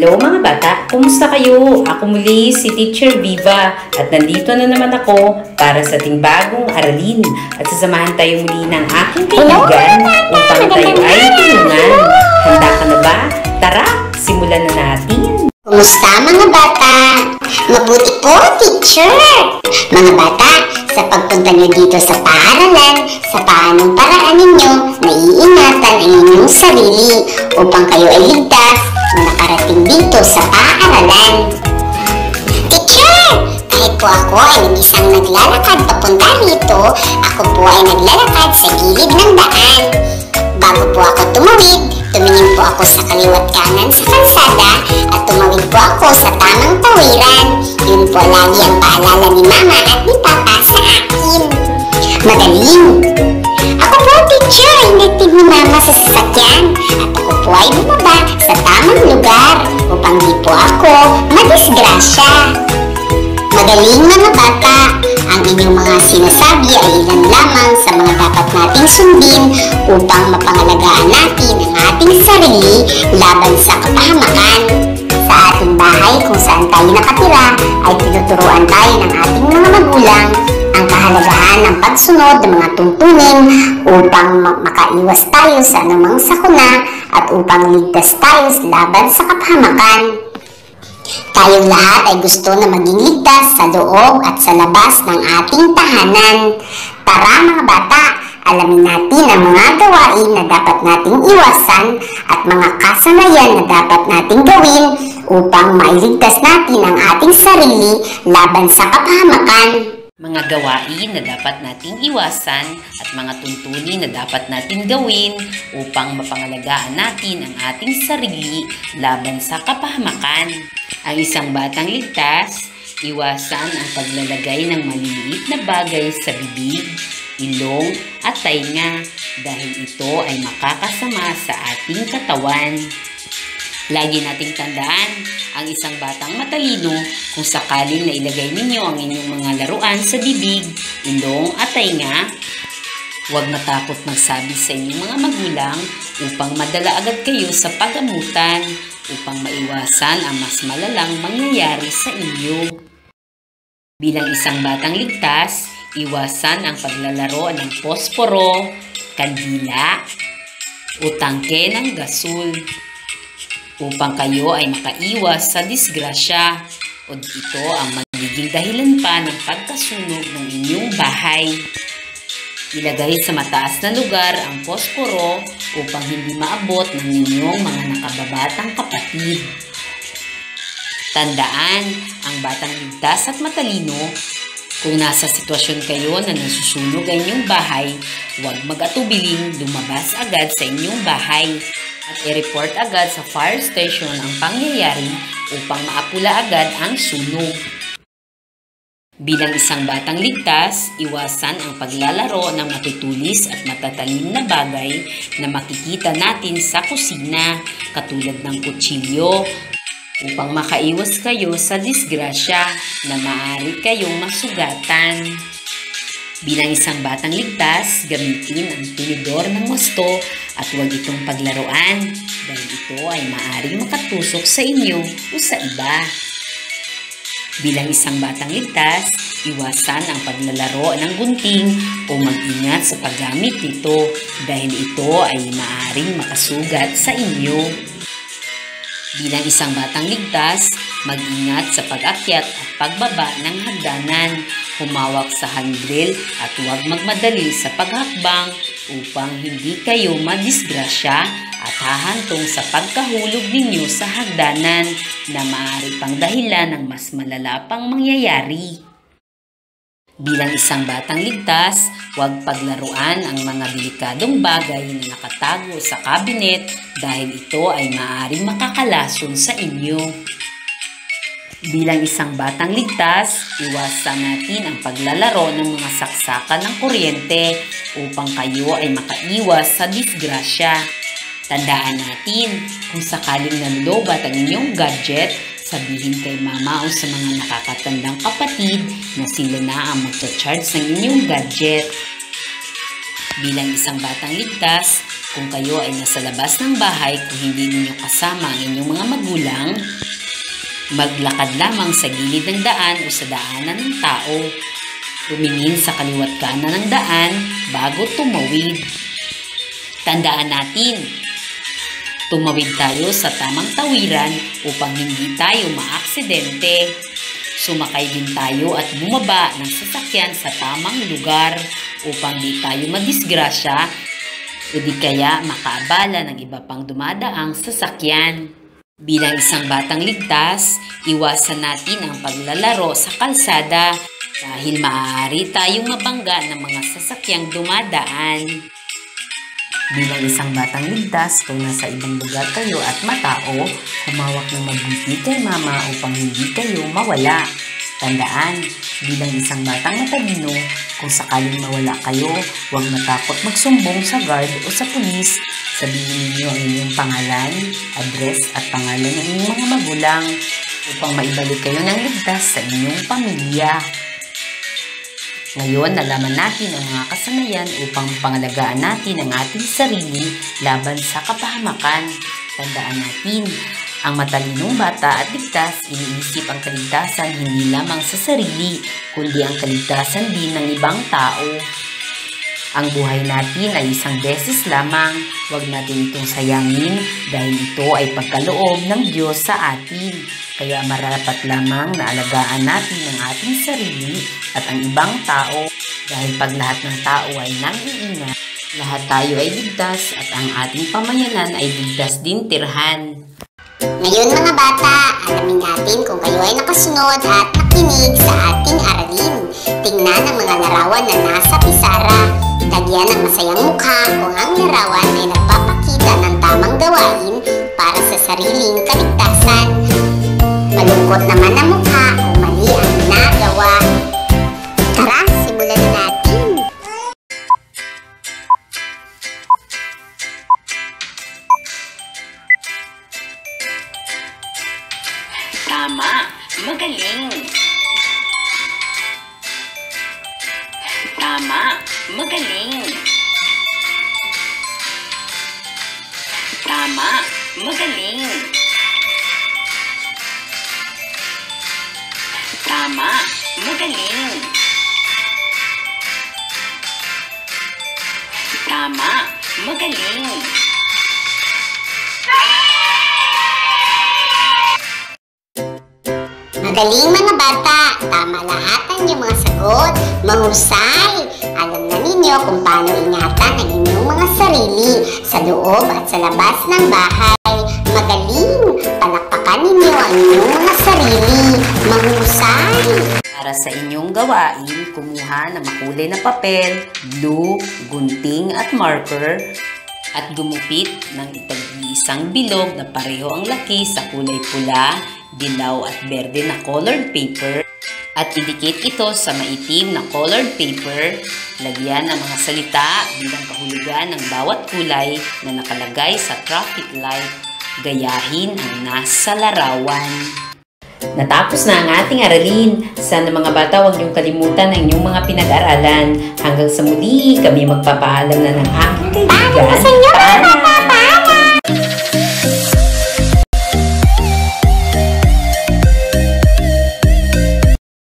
Hello mga bata! Kumusta kayo? Ako muli si Teacher Viva at nandito na naman ako para sa ating bagong aralin at sasamahan tayo muli ng aking kaibigan upang tayo ay tulungan. Handa ka na ba? Tara, simulan na natin! Kumusta mga bata? Mabuti po, teacher! Mga bata, sa pagpunta nyo dito sa paaralan, sa paanong paraan ninyo, naiingatan ang inyong sarili upang kayo ay ligtas na nakarating dito sa paaralan. Teacher! Kahit po ako ay isang naglalakad papunta rito, ako po ay naglalakad sa gilid ng daan. Bago po ako tumawid, tumingin po ako sa kaliwat kanan sa kalsada at tumawid po ako sa tamang tawiran. Yun po lagi ang paalala ni Mama at ni Papa sa akin. Magaling! Ako po, teacher, ay native ni Mama sa sasakyan at ako po ay bumaba sa tamang lugar upang di po ako madisgrasya. Magaling mga bata! Ang inyong mga sinasabi ay ilan lamang sa mga dapat nating sundin upang mapangalagaan natin ang ating sarili laban sa kapahamakan. Sa ating bahay kung saan tayo nakatira ay tinuturuan tayo ng ating mga magulang ang kahalagahan ng pagsunod ng mga tuntunin upang makaiwas tayo sa anumang sakuna at upang ligtas tayo laban sa kapahamakan. Tayong lahat ay gusto na maging ligtas sa loob at sa labas ng ating tahanan. Tara mga bata, alamin natin ang mga gawain na dapat nating iwasan at mga kasanayan na dapat nating gawin upang mailigtas natin ang ating sarili laban sa kapahamakan. Mga gawain na dapat nating iwasan at mga tuntunin na dapat nating gawin upang mapangalagaan natin ang ating sarili laban sa kapahamakan. Ang isang batang ligtas, iwasan ang paglalagay ng maliliit na bagay sa bibig, ilong at tainga dahil ito ay makakasama sa ating katawan. Lagi nating tandaan, ang isang batang matalino kung sakaling na ilagay ninyo ang inyong mga laruan sa bibig, ilong at tainga, huwag matakot magsabi sa inyong mga magulang upang madala agad kayo sa pagamutan upang maiwasan ang mas malalang mangyayari sa inyo. Bilang isang batang ligtas, iwasan ang paglalaro ng posporo, kandila o tangke ng gasol upang kayo ay makaiwas sa disgrasya o ito ang magiging dahilan pa ng pagkasunog ng inyong bahay. Ilagay sa mataas na lugar ang posporo upang hindi maabot ng inyong mga nakababatang kapatid. Tandaan, ang batang ligtas at matalino, kung nasa sitwasyon kayo na nasusunog ang inyong bahay, huwag mag-atubiling lumabas agad sa inyong bahay at i-report agad sa fire station ang pangyayari upang maapula agad ang sunog. Bilang isang batang ligtas, iwasan ang paglalaro ng matutulis at matatalim na bagay na makikita natin sa kusina katulad ng kutsilyo upang makaiwas kayo sa disgrasya na maaari kayong masugatan. Bilang isang batang ligtas, gamitin ang tinidor ng wasto at huwag itong paglaruan dahil ito ay maaaring makatusok sa inyo o sa iba. Bilang isang batang ligtas, iwasan ang paglalaro ng gunting o mag-ingat sa paggamit nito dahil ito ay maaaring makasugat sa inyo. Bilang isang batang ligtas, mag-ingat sa pag-akyat at pagbaba ng hagdanan, humawak sa handrail at huwag magmadali sa paghakbang upang hindi kayo madisgrasya at hahantong sa pagkahulog ninyo sa hagdanan na maaari pang dahilan ng mas malala pang mangyayari. Bilang isang batang ligtas, huwag paglaruan ang mga delikadong bagay na nakatago sa kabinet dahil ito ay maaaring makakalason sa inyo. Bilang isang batang ligtas, iwasan natin ang paglalaro ng mga saksakan ng kuryente upang kayo ay makaiwas sa disgrasya. Tandaan natin, kung sakaling nanlobat ang inyong gadget, sabihin kay mama o sa mga nakakatandang kapatid na sila na ang magcha-charge ng inyong gadget. Bilang isang batang ligtas, Kung kayo ay nasa labas ng bahay, kung hindi ninyo kasama ang inyong mga magulang, maglakad lamang sa gilid ng daan o sa daanan ng tao. Tumingin sa kaliwat kanan ng daan bago tumawid. Tandaan natin, tumawid tayo sa tamang tawiran upang hindi tayo maaksidente. Sumakay din tayo at bumaba ng sasakyan sa tamang lugar upang di tayo madisgrasya o di kaya makaabala ng iba pang dumadaang sasakyan. Bilang isang batang ligtas, iwasan natin ang paglalaro sa kalsada dahil maaari tayong mabangga ng mga sasakyang dumadaan. Bilang isang batang ligtas, kung nasa ibang lugar kayo at matao, humawak ng mabuti kay mama upang hindi kayo mawala. Tandaan, bilang isang batang matalino, kung sakaling mawala kayo, huwag matakot magsumbong sa guard o sa pulis. Sabihin ninyo ang inyong pangalan, address at pangalan ng inyong mga magulang upang maibalik kayo ng ligtas sa inyong pamilya. Ngayon, nalaman natin ang mga kasanayan upang pangalagaan natin ang ating sarili laban sa kapahamakan. Tandaan natin, ang matalinong bata at ligtas, iniisip ang kaligtasan hindi lamang sa sarili, kundi ang kaligtasan din ng ibang tao. Ang buhay natin ay isang beses lamang, huwag natin itong sayangin dahil ito ay pagkaloob ng Diyos sa atin. Kaya marapat lamang na alagaan natin ang ating sarili at ang ibang tao dahil pag lahat ng tao ay nag-iingat, lahat tayo ay ligtas at ang ating pamayanan ay ligtas din tirhan. Ngayon mga bata, alamin natin kung kayo ay nakasunod at nakinig sa ating aralin. Tingnan ang mga larawan na nasa pisara. Lagyan ng masayang mukha kung ang larawan ay nagpapakita ng tamang gawain para sa sariling kaligtasan. Malungkot naman ang mukha kung mali ang ginagawa. Tara, simulan na natin. Tama, magaling. Tama, magaling. Tama, magaling. Tama, magaling. Tama, magaling. Magaling mga bata, tama lahat ang inyong mga sagot. Mahusay! Alam na ninyo kung paano ingatan ang inyong mga sarili sa loob at sa labas ng bahay. Magaling! Palakpakan ninyo ang inyong mga sarili. Mahusay! Para sa inyong gawain, kumuha ng makulay na papel, glue, gunting at marker at gumupit ng itag-iisang bilog na pareho ang laki sa kulay pula, dilaw at berde na colored paper at idikit ito sa maitim na colored paper. Lagyan ng mga salita bilang kahulugan ng bawat kulay na nakalagay sa traffic light. Gayahin ang nasa larawan. Natapos na ang ating aralin. Sana mga bata, huwag niyong kalimutan ang inyong mga pinag-aralan. Hanggang sa muli, kami magpapaalam na ng aking kaibigan. Paalam sa inyo!